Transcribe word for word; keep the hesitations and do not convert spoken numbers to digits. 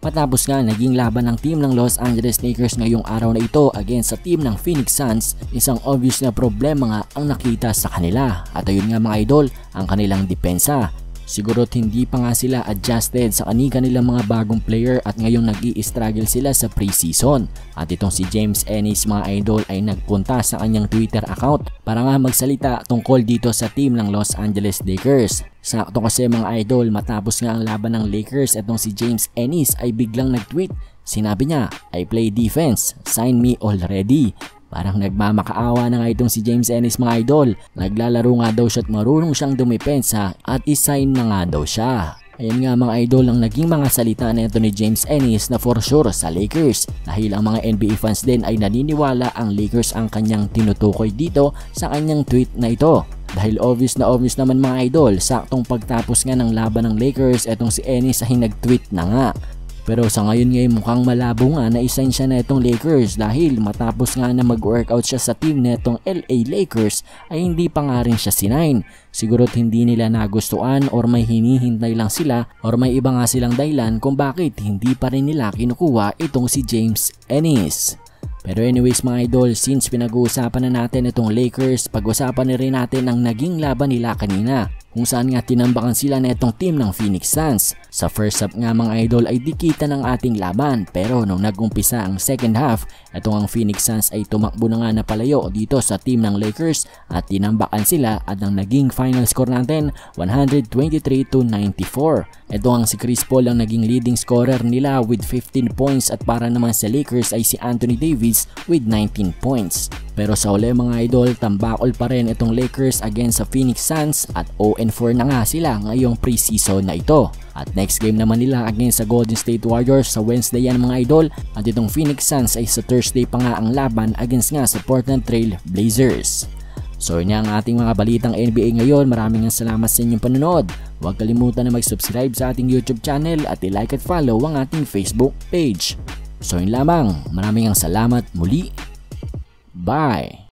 matapos nga naging laban ng team ng Los Angeles Lakers ngayong araw na ito against sa team ng Phoenix Suns. Isang obvious na problema nga ang nakita sa kanila at ayun nga mga idol, ang kanilang depensa. Siguro hindi pa nga sila adjusted sa kanilang mga bagong player at ngayong nag-i-struggle sila sa preseason. At itong si James Ennis mga idol ay nagpunta sa kanyang Twitter account para nga magsalita tungkol dito sa team ng Los Angeles Lakers. Sakto kasi mga idol, matapos nga ang laban ng Lakers, itong si James Ennis ay biglang nag-tweet. Sinabi niya, "I play defense, sign me already." Parang nagmamakaawa na nga itong si James Ennis mga idol. Naglalaro nga daw siya at marunong siyang dumepensa at isign na nga daw siya. Ayan nga mga idol ang naging mga salita na ito ni James Ennis na for sure sa Lakers. Dahil ang mga N B A fans din ay naniniwala ang Lakers ang kanyang tinutukoy dito sa kanyang tweet na ito. Dahil obvious na obvious naman mga idol, saktong pagtapos nga ng laban ng Lakers, etong si Ennis ay nag-tweet na nga. Pero sa ngayon ngayon mukhang malabo nga na isign siya na itong Lakers dahil matapos nga na mag-workout siya sa team na itong L A Lakers ay hindi pa nga rin siya sinign. Sigura't hindi nila nagustuhan or may hinihintay lang sila or may iba nga silang dahilan kung bakit hindi pa rin nila kinukuha itong si James Ennis. Pero anyways mga idol, since pinag-uusapan na natin itong Lakers, pag-usapan na rin natin ang naging laban nila kanina, kung saan nga tinambakan sila na itong team ng Phoenix Suns. Sa first half nga mga idol ay dikita ng ating laban, pero nung nag-umpisa ang second half, itong ang Phoenix Suns ay tumakbo na nga na palayo dito sa team ng Lakers at tinambakan sila at ang naging final score natin one twenty-three to ninety-four. Ito ang si Chris Paul ang naging leading scorer nila with fifteen points at para naman sa Lakers ay si Anthony Davis with nineteen points. Pero sa uli mga idol, tambakol pa rin itong Lakers against sa Phoenix Suns at oh and four na nga sila ngayong preseason na ito. At next game naman nila against sa Golden State Warriors sa Wednesday yan mga idol. At itong Phoenix Suns ay sa Thursday pa nga ang laban against nga sa Portland Trail Blazers. So yun ang ating mga balitang N B A ngayon. Maraming salamat sa inyong panonood. Huwag kalimutan na mag-subscribe sa ating YouTube channel at i-like at follow ang ating Facebook page. So yun lamang. Maraming salamat muli. Bye!